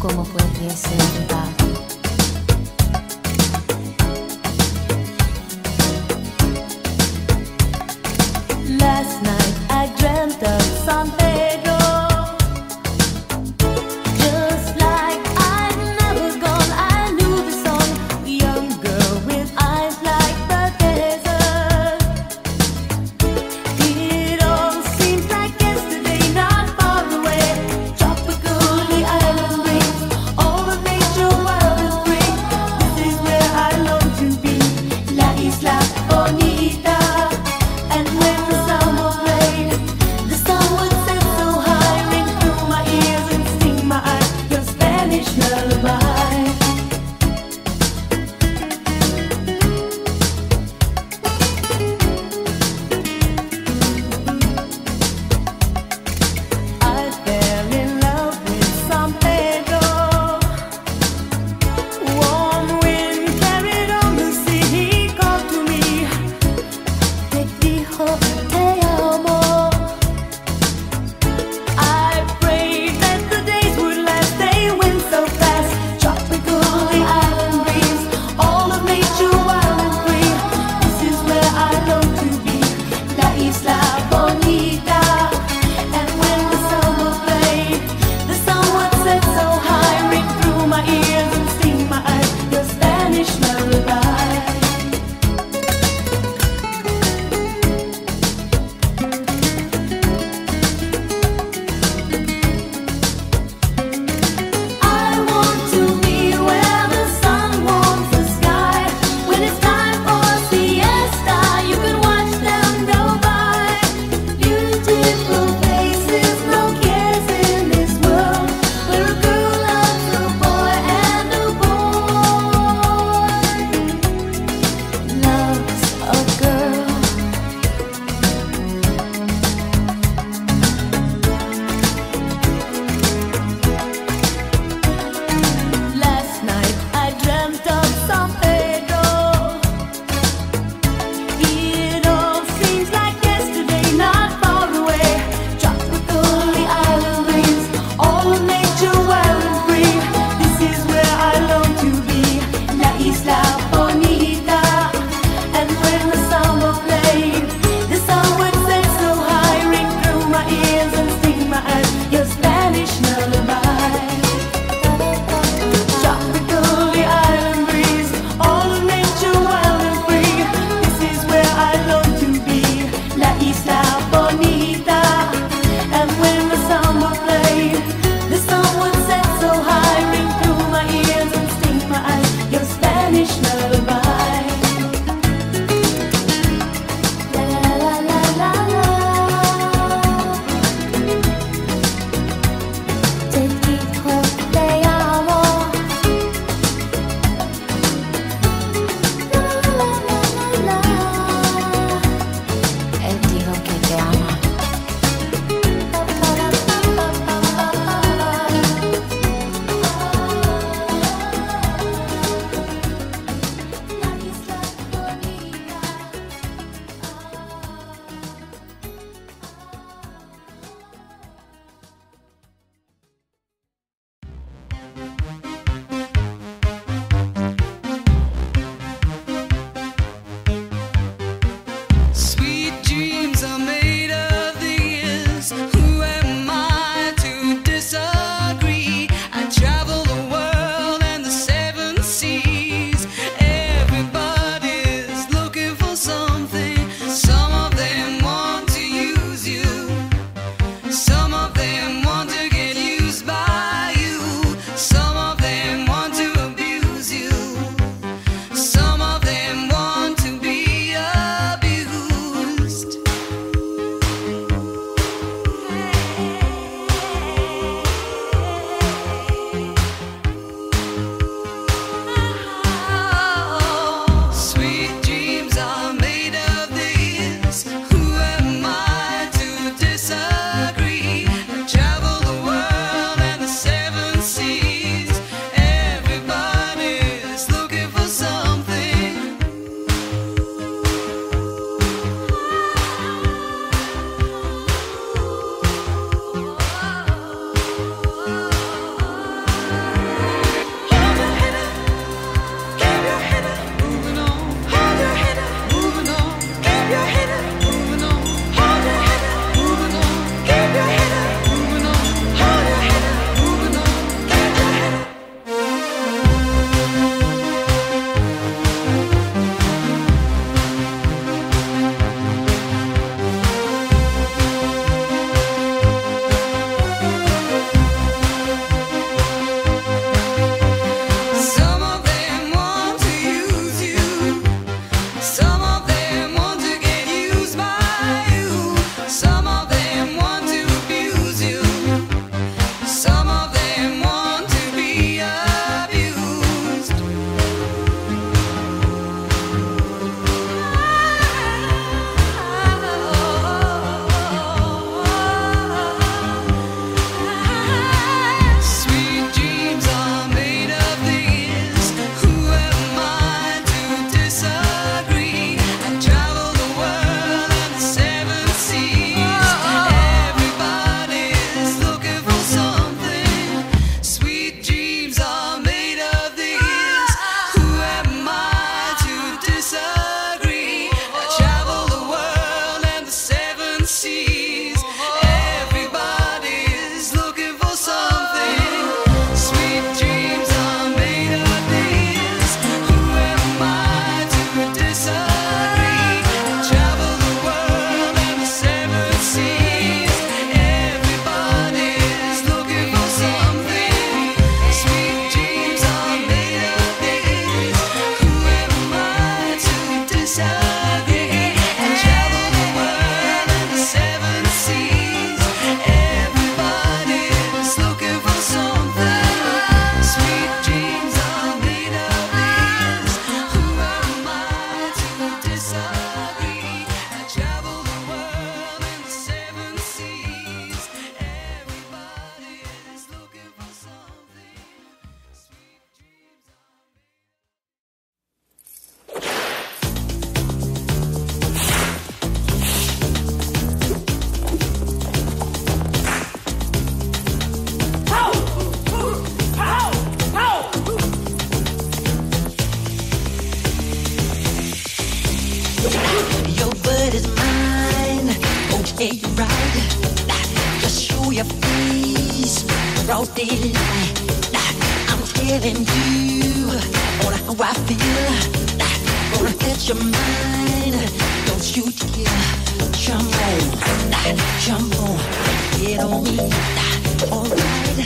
como pudiese olvidar. Last night I dreamt of San Pedro, just like I'd never gone. I knew the song, a young girl with eyes like the desert. It all seems like yesterday, not far away. Tropical, the island breeze, all the nature. broad daylight. I'm telling you all how I feel. Gonna set your mind, don't you dare jump on, get on me, alright.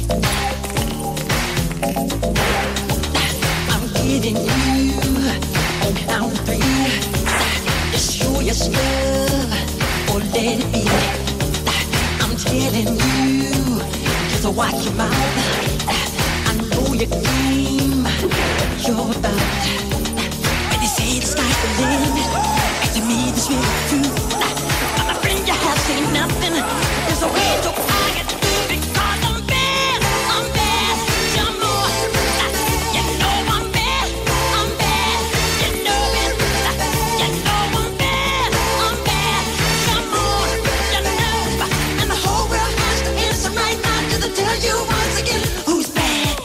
I'm getting you on count three. Just show your stuff or let it be. I'm telling you, just watch your mouth. I know your game, what you're about. When they say the sky's the limit, and to me this really true. My friend, you have seen nothing. There's a way to I get through because I'm bad, some more. You know I'm bad, you know it. You know I'm bad, some more. You know, and the whole world has to answer right now to tell you once again who's bad.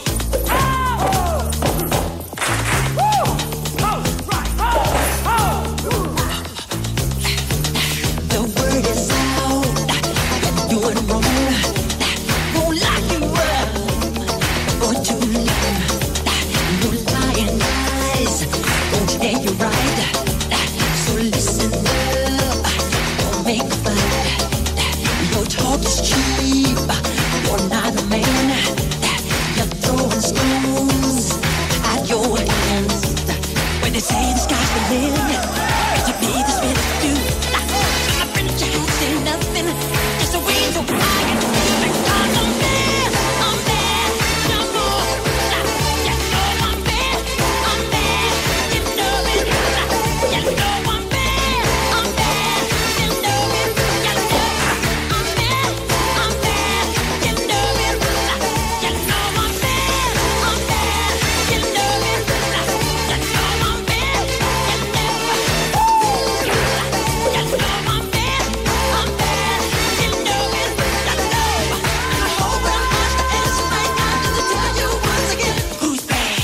The word is out, you're doing wrong. Won't lock you up for too long. No lying eyes won't tell you right. So listen up, don't make a fight. Your talk is cheap, you're not a man. You're throwing stones at your hands. When they say the sky's the limit, to me this really do. My friend, you have seen nothing. Just a way to I get because I'm bad, some more. You know I'm bad, you know it. You know I'm bad, you know it. You know I'm bad, you know it. You know I'm bad, you know it. You know I'm bad, you know it. You know I'm bad, you know it. You know. And the whole world has to answer right now to tell you once again who's bad.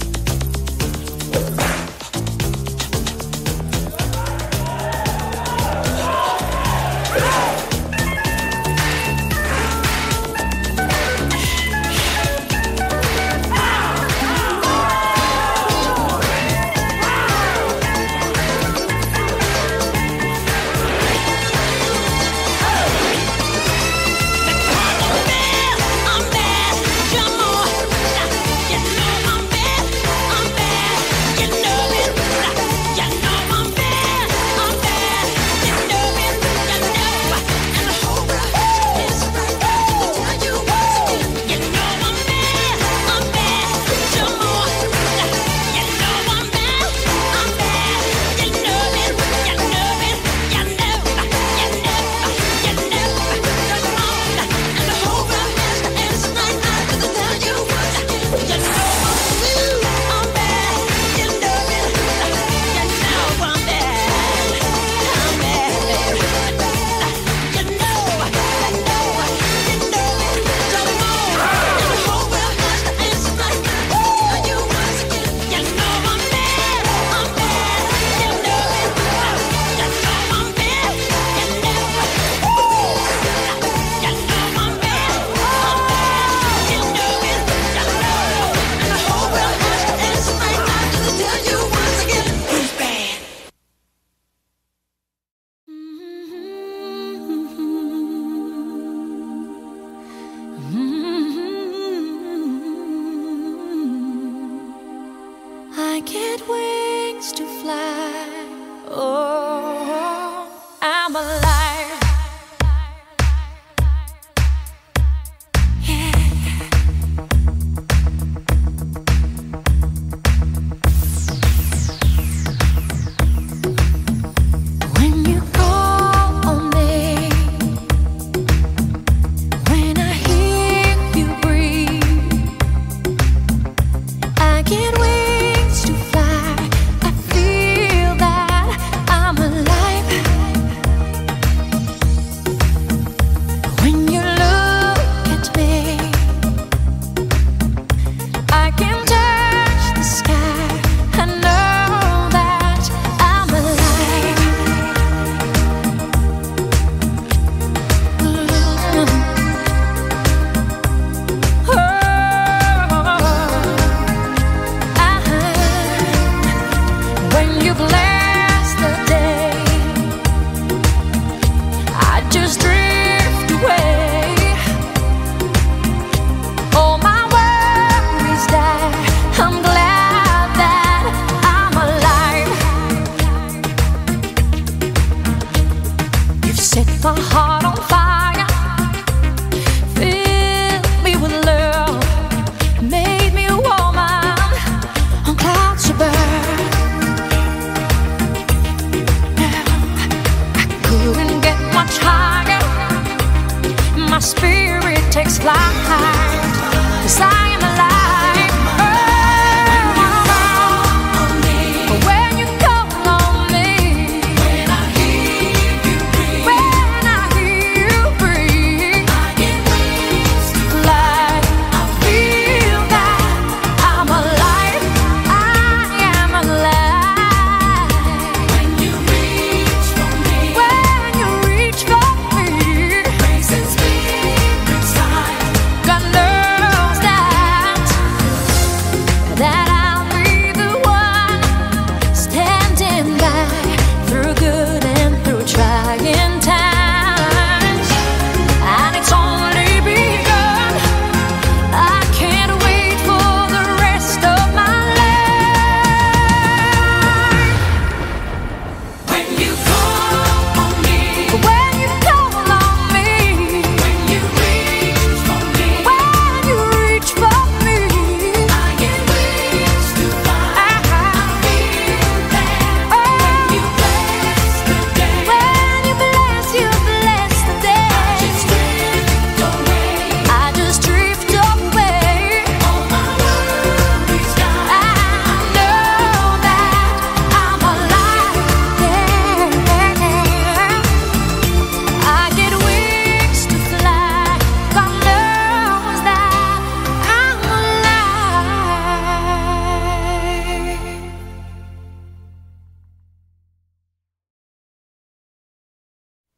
I'm bad, some more. You know I'm bad, you know it. You know I'm bad, you know it. You know, and the whole world is right now to tell you once again. You know I'm bad, some more. You know I'm bad, you know it. You know it. You know, you know. Come on, and the whole world has to answer right now to tell you once again. You know I'm bad, you know it. You know I'm bad, baby. You know, you know it. Come on, and the whole world has to answer right now to tell you once again. You know I'm bad, you know it. You know I'm bad, you know it. You know I'm bad, you know it. You know, and the whole world has to answer right now to tell you once again who's bad. I get wings to fly. Oh, I'm alive. Yeah. When you call on me, when I hear you breathe, I get wings to fly. I feel that I'm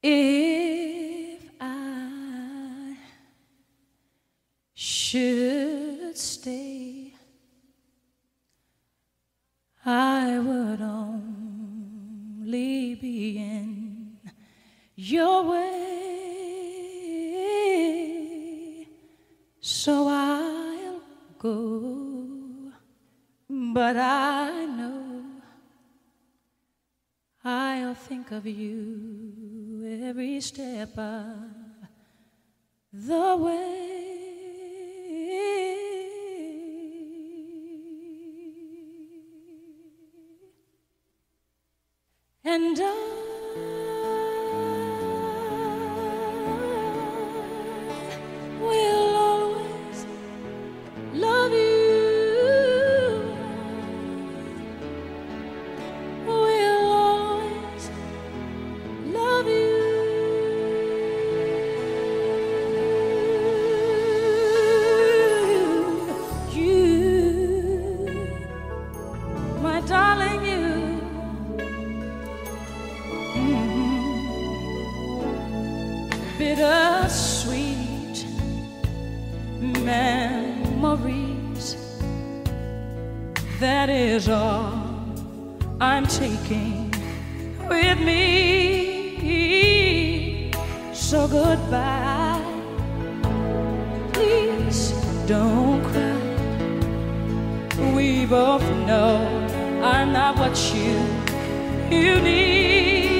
If I should stay, I would only be in your way, so I'll go, but I know I'll think of you every step of the way. And I will always love you. Will always love you. You, my darling, you. Bittersweet memories, that is all I'm taking with me. So goodbye, please don't cry. We both know I'm not what you need.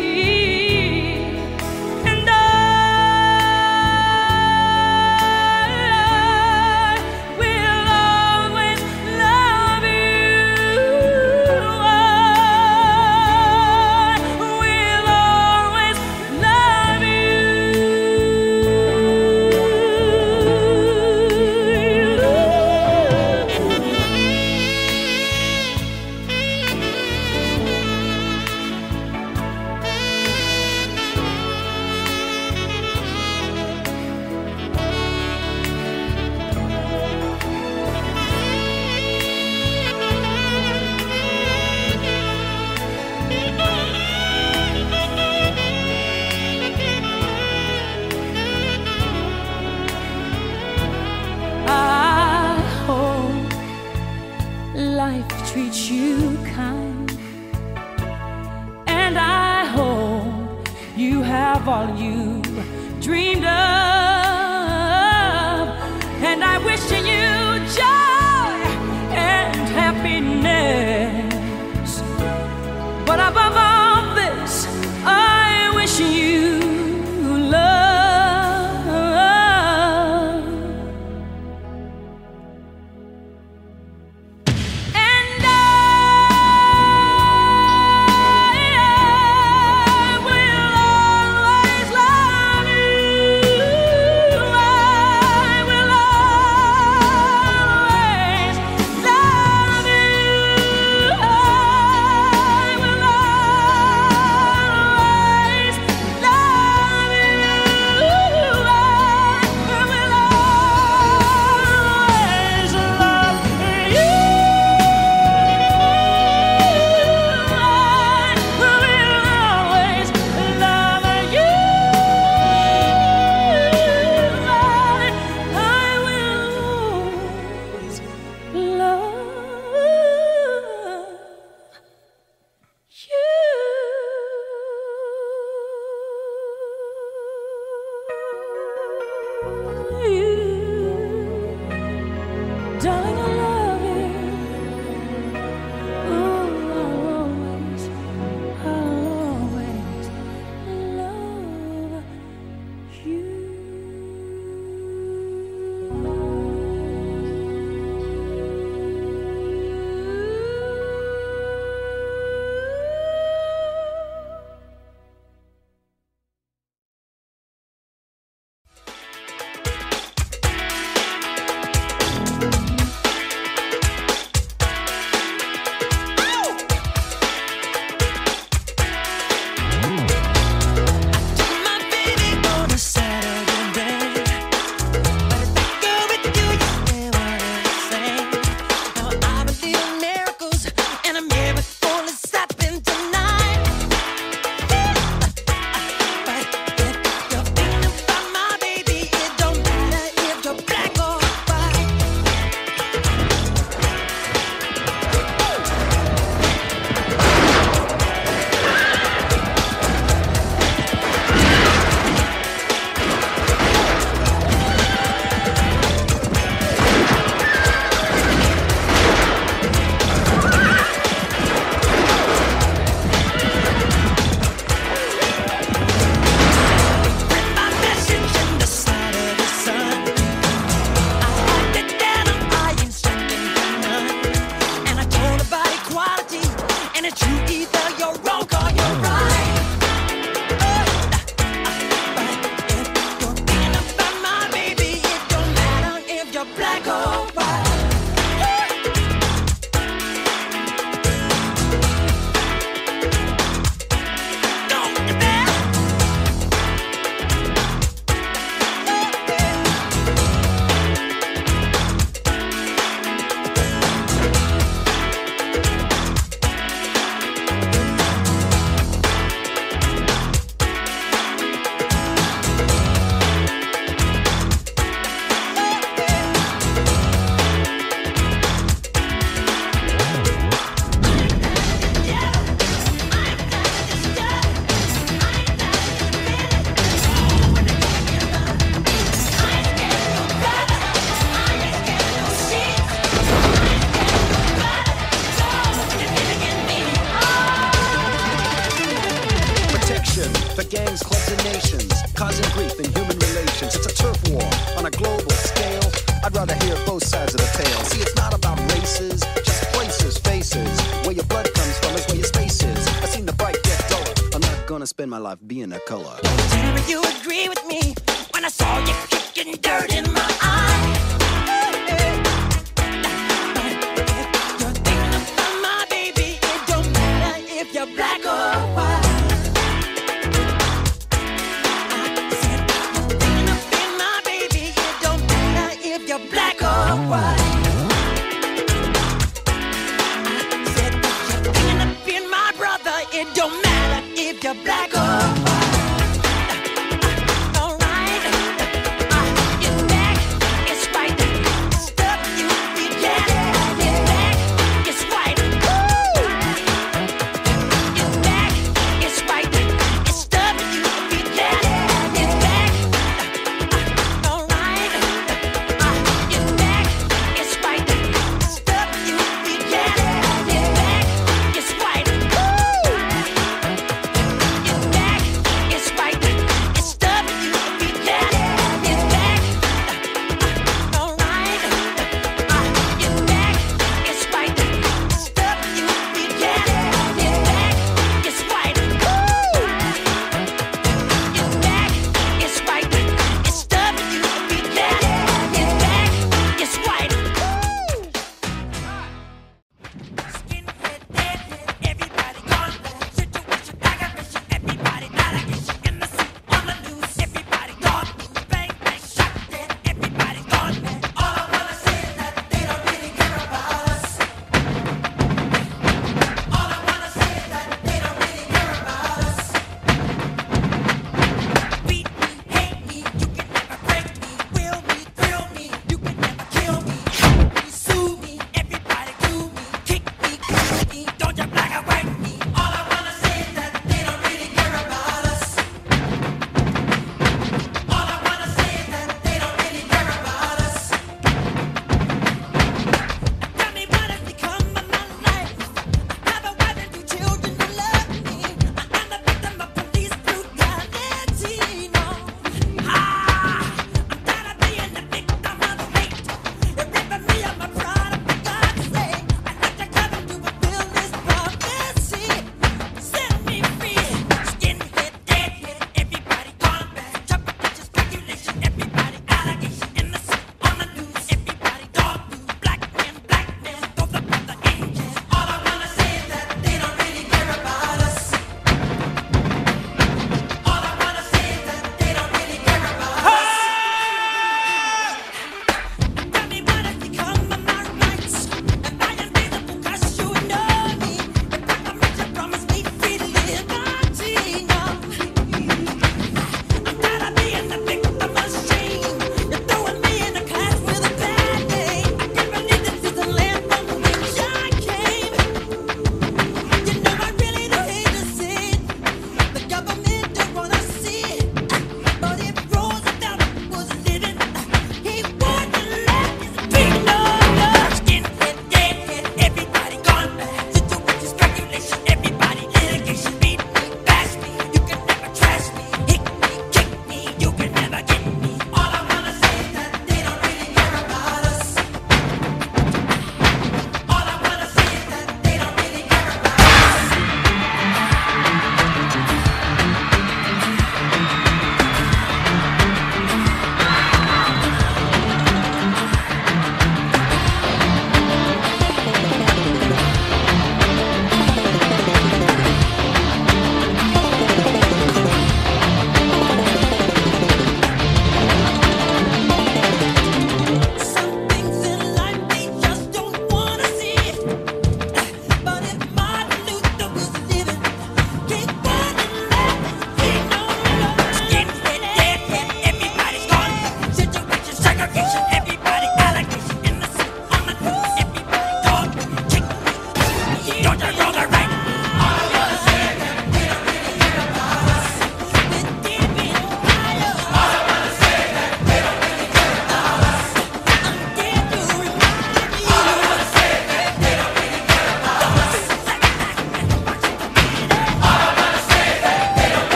Life treats you kind, and I hope you have all you dreamed of, and I wish you joy and happiness, but above all this I wish you love. Darling, I love you. Ooh, I'll always love you. or white. For gangs, clubs, and nations, causing grief in human relations. It's a turf war on a global scale. I'd rather hear both sides of the tale. See, it's not about races, just places, faces. Where your blood comes from is where your space is. I've seen the fight get duller. I'm not gonna spend my life being a color. Tell me you agree with me when I saw you kicking dirt in my eye. You're thinking about my baby. It don't matter if you're black or white. Black or white. I said that you're thinking of being my brother. It don't matter if you're black or white. Alright, your neck is white.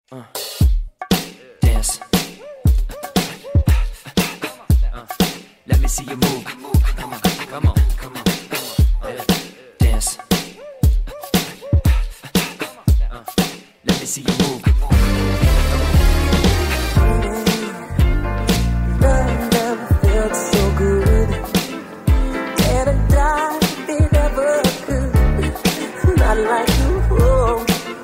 Dance. Let me see you move. Come on, come on, come on, come on. Dance. Let me see you move. Love never felt so good. And I died if it ever could. Not like you, oh,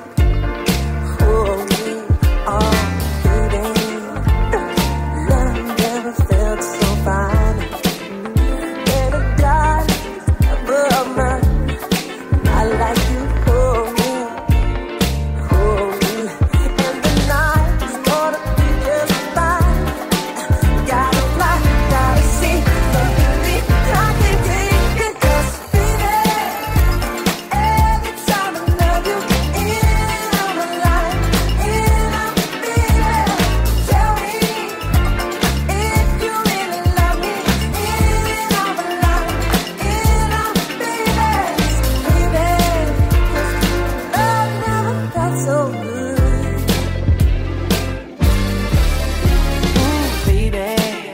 oh, me, oh, baby. Love never felt so fine. And I died above mine. Not like you, oh, me, oh, me. And the night is gonna be just fine. Gotta fly, gotta see, baby, I can take it, 'cause baby, every time I love you, in on my life, in on baby, tell me if you really love me, in on my life, in on baby, 'cause love never felt so good. Ooh, baby,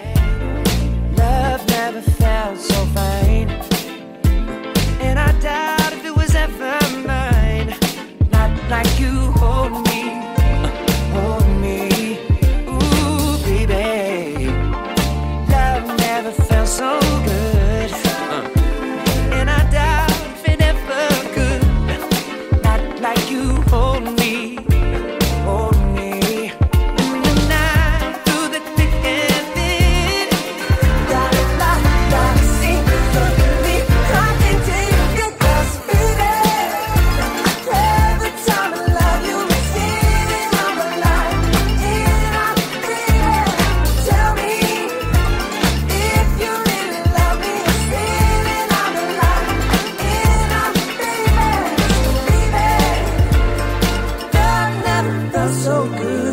love never felt so fine. And I doubt if it was ever mine. Not like you hold me, hold me. Ooh, baby, love never felt so good. And I doubt if it ever could. Not like you hold me, hold me. In the night, through the thick and thin. Gotta fly, gotta see, baby, I can take it, 'cause baby, every time I love you, in on my life, in on baby, tell me if you really love me, in on my life, in on baby, love never felt so good.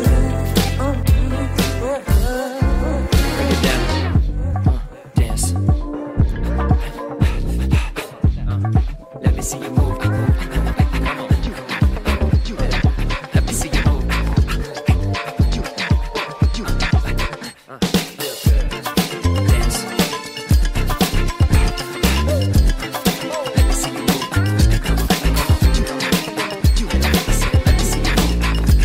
Bring it down. Dance. Let me see you move. Come on. Let me see you move. Dance. Let me see you move. Let me see you move.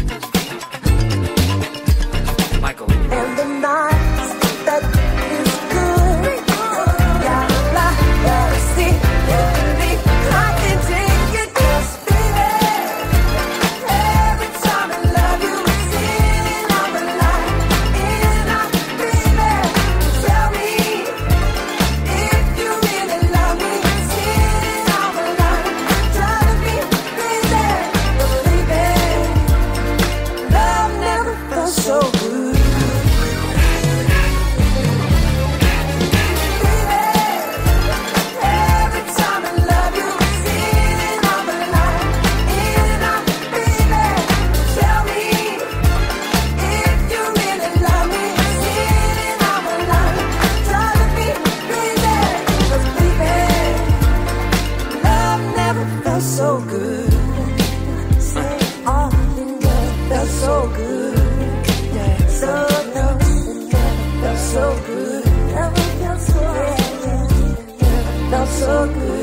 Michael. And the night that is good. Gotta fly, gotta see, baby, I can take it, 'cause baby, every time I love you, in on my life, in on baby, tell me if you really love me, in on my life, drive me crazy, baby, love never felt so good. Every time I love you, in on my life, in on baby, tell me if you really love me, in on my life, drive me crazy, 'cause baby, love never felt so good. Say often never felt so good. Yeah, so never felt so good. Never felt so good. Never felt so good.